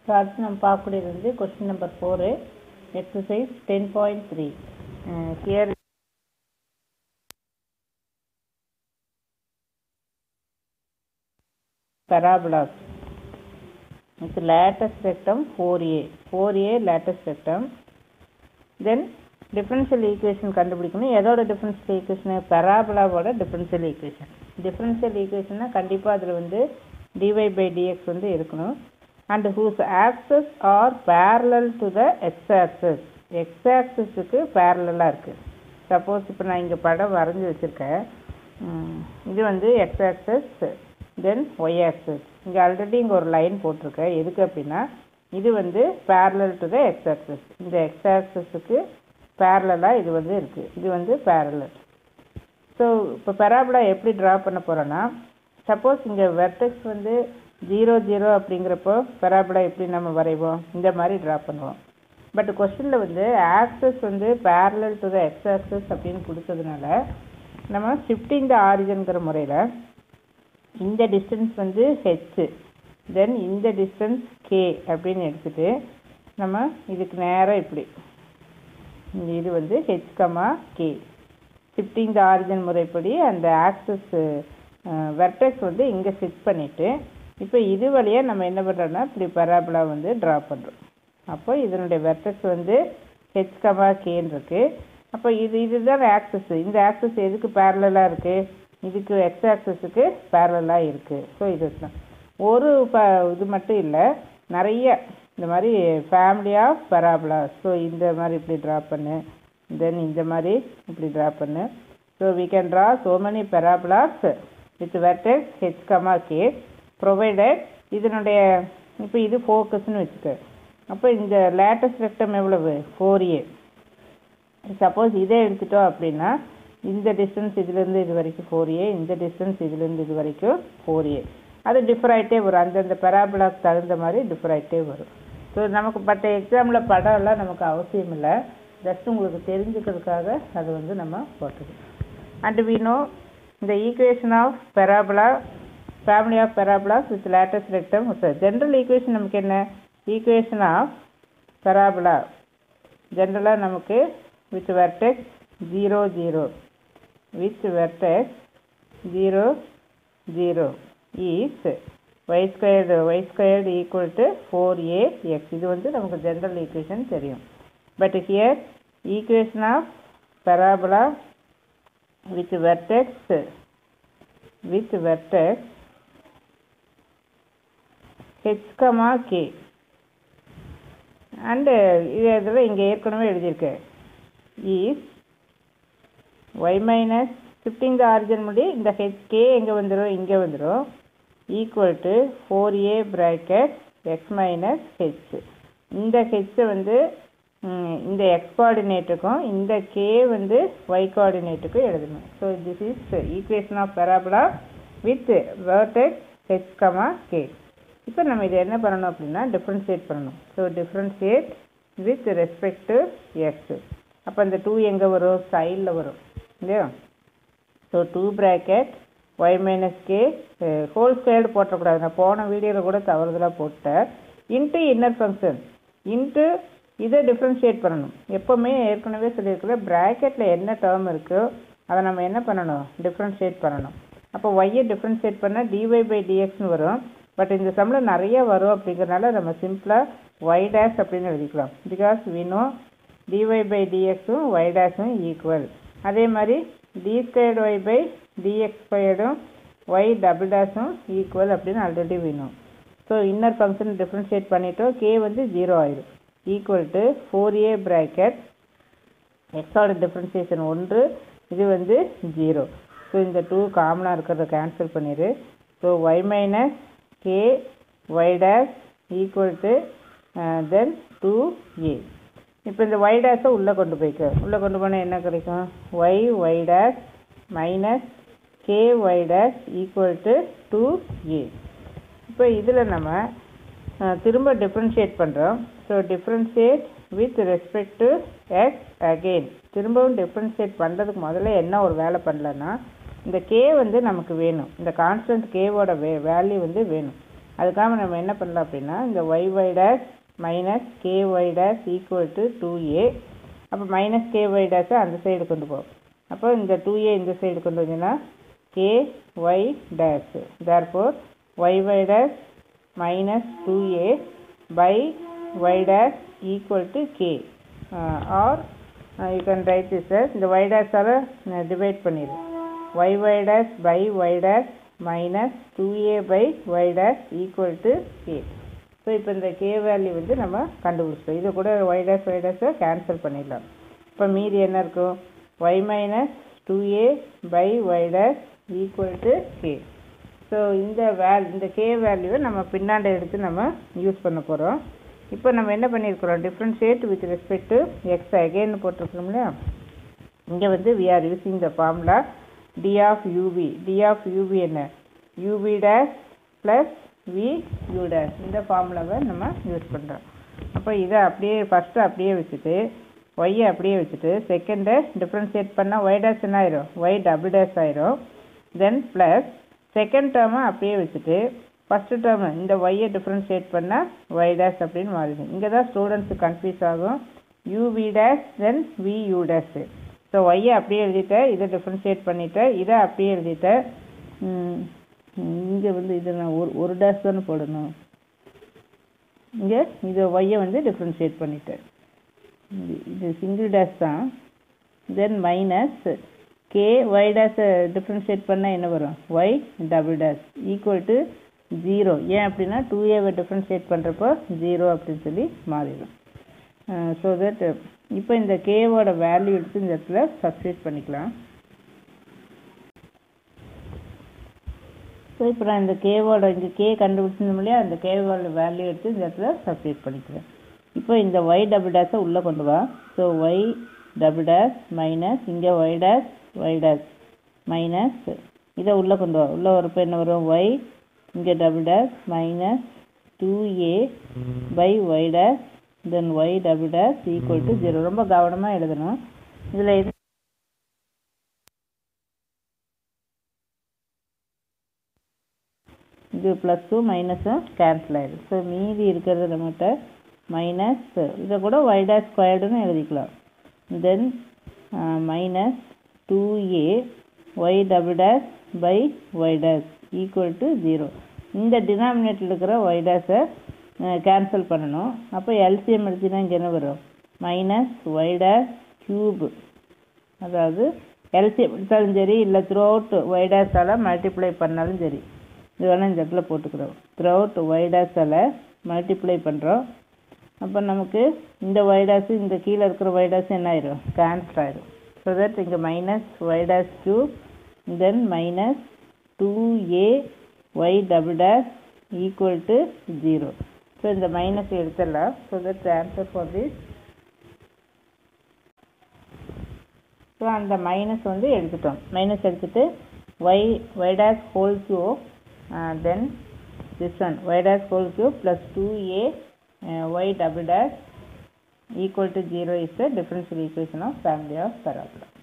So அடுத்து நம்ம பார்க்கக்கூடியது வந்து question number 4 exercise 10.3 here parabolas with lattice rectum 4a lattice rectum. Then differential equation கண்டுபிடிக்கணும். எதோட differential equation? parabola-வோட differential equation. differential equation கண்டிப்பா அதில் வந்து dy by dx வந்து இருக்கணும். and whose axes are parallel to the x-axis. x-axis-க்கு parallel-ஆ இருக்கு. Suppose இப்போ நான் இங்கே படம் வரைஞ்சி வச்சுருக்கேன். இது வந்து x-axis, then y-axis. இங்கே ஆல்ரெடி இங்கே ஒரு லைன் போட்டிருக்கேன். எதுக்கு அப்படின்னா இது வந்து parallel to the x-axis. இந்த x-axis-க்கு parallel-ஆக இது வந்து இருக்குது. இது வந்து parallel. ஸோ இப்போ பராபோலா எப்படி ட்ரா பண்ண போகிறோன்னா, சப்போஸ் இங்கே வெர்டெக்ஸ் வந்து 0 0 அப்படிங்கிறப்போ பராபோலா எப்படி நம்ம வரைவோம்? இந்த மாதிரி ட்ரா பண்ணுவோம். பட் கொஸ்டினில் வந்து ஆக்சஸ் வந்து parallel to the x-axis அப்படின்னு கொடுத்ததுனால நம்ம ஷிஃப்டிங் த ஆரிஜின்கிற முறையில் இந்த டிஸ்டன்ஸ் வந்து ஹெச், தென் இந்த டிஸ்டன்ஸ் கே அப்படின்னு எடுத்துகிட்டு நம்ம இதுக்கு நேராக இப்படி இது வந்து H comma K shifting the origin முறைப்படி அந்த ஆக்சஸ் வெர்டெக்ஸ் வந்து இங்கே ஷிஃப்ட் பண்ணிவிட்டு இப்போ இது வழியாக நம்ம என்ன பண்ணுறோன்னா இப்படி பராபோலா வந்து ட்ரா பண்ணுறோம். அப்போ இதனுடைய வெர்டெக்ஸ் வந்து ஹெச் கமா கேன்னு இருக்குது. அப்போ இதுதான் ஆக்சஸ். இந்த ஆக்சஸ் எதுக்கு பேரலாக இருக்குது? இதுக்கு எக்ஸ் ஆக்சஸுக்கு பேரலாக இருக்குது. ஸோ இது தான் ஒரு இது மட்டும் இல்லை, நிறைய இந்த மாதிரி ஃபேமிலி ஆஃப் பராபோலா. ஸோ இந்த மாதிரி இப்படி ட்ரா பண்ணு, தென் இந்த மாதிரி இப்படி ட்ரா பண்ணு. So we can draw so many parabolas with vertex H comma K provided. இதனுடைய இப்போ இது ஃபோக்கஸ்ன்னு வச்சுக்க. அப்போ இந்த லேட்டஸ்ட் ரெக்டம் எவ்வளவு? 4a. சப்போஸ் இதே எடுத்துட்டோம் அப்படின்னா இந்த டிஸ்டன்ஸ் இதுலேருந்து இது வரைக்கும் 4a, இந்த டிஸ்டன்ஸ் இதுலேருந்து இது வரைக்கும் 4a. அது டிஃபர் ஆகிட்டே வரும், அந்தந்த பராபோலாக்கு தகுந்த மாதிரி டிஃபர் ஆகிட்டே வரும். ஸோ நமக்கு பட்ட எக்ஸாமில் படம்லாம் நமக்கு அவசியம் இல்லை, ஜஸ்ட் உங்களுக்கு தெரிஞ்சுக்கிறதுக்காக அது வந்து நம்ம போட்டுக்கணும். And we know the equation of parabola, family of parabolas with lattice rectum. General equation நமக்கு என்ன? ஈக்குவேஷன் ஆஃப் பராபோலா ஜென்ரலாக நமக்கு with vertex 0 0 with vertex 0 0 is y squared equal to 4ax. இது வந்து நமக்கு ஜென்ரல் ஈக்குவேஷன் தெரியும். But here equation of parabola with vertex h comma k and இதில் இங்கே ஏற்கனவே எழுதியிருக்கேன் is y minus shifting the origin முடி இந்த ஹெச் கே எங்கே வந்துடும்? இங்கே வந்துடும். Equal to 4a bracket x minus h. இந்த ஹெச்சை வந்து இந்த எக்ஸ் கோஆர்டினேட்டுக்கும் இந்த கே வந்து ஒய் கோஆர்டினேட்டுக்கும் எழுதணும். So this is equation of parabola with vertex H comma k. இப்போ நம்ம இதை என்ன பண்ணணும் அப்படின்னா டிஃப்ரென்ஷியேட் பண்ணணும். So differentiate with respect to x. அப்போ அந்த 2 எங்கே வரும்? சைடில் வரும் இல்லையா? So 2 bracket y minus k whole squared போட்டக்கூடாது. நான் போன வீடியோவில் கூட தவறுதலாக போட்டேன். இன்ட்டு இன்னர் ஃபங்க்ஷன் இன்ட்டு இதை டிஃப்ரென்ஷியேட் பண்ணணும். எப்போவுமே ஏற்கனவே சொல்லியிருக்கிற ப்ராக்கெட்டில் என்ன டேர்ம் இருக்கோ அதை நம்ம என்ன பண்ணணும்? டிஃப்ரென்ஷியேட் பண்ணணும். அப்போ ஒய்யை டிஃப்ரென்ஷியேட் பண்ணால் dy by dxன்னு வரும். பட் இந்த சம்மில் நிறைய வரும் அப்படிங்கிறனால நம்ம சிம்பிளாக y dash அப்படின்னு எழுதிக்கலாம். Because we know dy by dxும் y dashும் ஈக்குவல். அதே மாதிரி d squared y by dx ஸ்கொயர்டும் y டபுள் டேஷும் ஈக்குவல் அப்படின்னு ஆல்ரெடி வேணும். ஸோ இன்னர் ஃபங்க்ஷன் டிஃப்ரென்ஷியேட் பண்ணிட்டோம், k வந்து 0 ஆயிடும். ஈக்குவல் டு 4a bracket எக்ஸோட டிஃப்ரென்சியேஷன் 1, இது வந்து 0. ஸோ இந்த 2 காமனாக இருக்கிறத கேன்சல் பண்ணிடு. So y minus k y dash equal to then 2a. இப்போ இந்த y dash உள்ளே கொண்டு போனால் என்ன கிடைக்கும்? y dash minus k y dash equal to 2a. இப்போ இதில் நம்ம திரும்ப டிஃப்ரென்ஷியேட் பண்ணுறோம். So differentiate with respect to x again. திரும்பவும் டிஃப்ரென்ஷியேட் பண்ணுறதுக்கு முதல்ல என்ன ஒரு வேலை பண்ணலன்னா இந்த கே வந்து நமக்கு வேணும், இந்த கான்ஸ்டன்ட் கேவோட வேல்யூ வந்து வேணும். அதுக்காக நம்ம என்ன பண்ணலாம் அப்படின்னா இந்த y dash minus ky dash equal to 2a. அப்போ மைனஸ் ky dash அந்த சைடு கொண்டு போகும். அப்போ இந்த 2a இந்த சைடு கொண்டு வந்தீங்கன்னா ky dash. therefore y dash minus 2a by y dash equal to k. Or you can write this as இந்த y dash ஆல divide பண்ணிடு. y dash by y dash minus 2a by y dash equal to k. So இப்போ இந்த k value வந்து நம்ம கண்டுபிடிச்சிட்டோம். இதை கூட y dash கேன்சல் பண்ணிடலாம். இப்போ மீதி என்ன இருக்கும்? y minus 2a by y dash equal to k. So இந்த k வேல்யூவை நம்ம பின்னாடி எடுத்து நம்ம யூஸ் பண்ண போகிறோம். இப்போ நம்ம என்ன பண்ணியிருக்கிறோம்? Differentiate with respect to x again போட்டிருக்கோம் இல்லையா? இங்கே வந்து we are using the formula d of ub. d of ub என்ன? ub dash plus v u dash. இந்த ஃபார்முலாவை நம்ம யூஸ் பண்ணுறோம். அப்போ இதை அப்படியே ஃபஸ்ட்டு அப்படியே வச்சுட்டு ஒய்யை அப்படியே வச்சுட்டு செகண்டை டிஃப்ரென்ஷியேட் பண்ணால் y dash என்ன ஆயிரும்? y டபுள் டேஷ் ஆயிரும். தென் ப்ளஸ் செகண்ட் டேர்மை அப்படியே வச்சுட்டு ஃபஸ்ட்டு டேர்ம் இந்த ஒய்யை டிஃப்ரென்ஷியேட் பண்ணால் y dash அப்படின்னு மாறிடு. இங்கே தான் ஸ்டூடெண்ட்ஸுக்கு கன்ஃபியூஸ் ஆகும். uv dash then vu dash. So ஒய்யை அப்படியே எழுதிட்டேன், இதை டிஃப்ரென்ஷியேட் பண்ணிவிட்டேன், இதை அப்படியே எழுதிட்டேன். இங்கே வந்து இதை நான் ஒரு டேஷ் தானே போடணும். இங்கே இதை ஒய்யை வந்து டிஃப்ரென்ஷியேட் பண்ணிட்டேன். இது சிங்கிள் டேஷ் தான். Then minus k y dash differentiate பண்ணால் என்ன வரும்? Y double dash equal to 0. ஏன் அப்படின்னா 2a டிஃப்ரென்ஷியேட் பண்ணுறப்போ 0 அப்படின்னு சொல்லி மாறிடும். ஸோ தட் இப்போ இந்த கேவோட வேல்யூ எடுத்து இந்த இடத்துல சப்ஸ்டிட்யூட் பண்ணிக்கலாம். ஸோ இப்போ நான் இந்த கேவோட இங்கே கே கண்டுபிடிச்சிருந்தோம் இல்லையா? அந்த கேவோட வேல்யூ எடுத்து இந்த இடத்துல சப்ஸ்டிட்யூட் பண்ணிக்கிறேன். இப்போ இந்த ஒய் டபுள் டேஷை உள்ளே கொண்டு வா. So y double dash minus இங்கே ஒய் டேஷ் மைனஸ் இதை உள்ளே கொண்டு வா. உள்ளே வரப்போ என்ன வரும்? ஒய் இங்கே double dash minus 2a by y dash then y double dash equal to 0. ரொம்ப கவனமாக எழுதணும். இதில் இது ப்ளஸ்ஸும் மைனஸும் கேன்சல் ஆகிடும். ஸோ மீதி இருக்கிறது நம்மகிட்ட மைனஸ் இதை கூட y dash ஸ்கொயர்டுன்னு எழுதிக்கலாம். Then minus 2a y double dash by y dash equal to 0. இந்த டினாமினேட்டில் இருக்கிற y dash கேன்சல் பண்ணணும். அப்போ எல்சிஎம் எடுத்தினா இங்கே என்ன வரும்? Minus y dash cube. அதாவது எல்சிஎம் எடுத்தாலும் சரி இல்லை through out y dash multiply பண்ணாலும் சரி. இது வேணால் இந்த இடத்துல போட்டுக்கிறோம். Through out y dash multiply பண்ணுறோம். அப்போ நமக்கு இந்த y dash இந்த கீழே இருக்கிற y dash என்ன ஆயிரும்? கேன்சல் ஆயிரும். ஸோ தட் இங்கே minus y dash cube then minus 2a y double dash equal to 0. So இந்த மைனஸ் எடுத்துடலாம். So that's answer for this. So அந்த மைனஸ் வந்து எடுத்துட்டோம். மைனஸ் எடுத்துட்டு y dash whole cube then this one y dash whole cube plus 2a y double dash equal to 0 is the differential equation of family of parabola.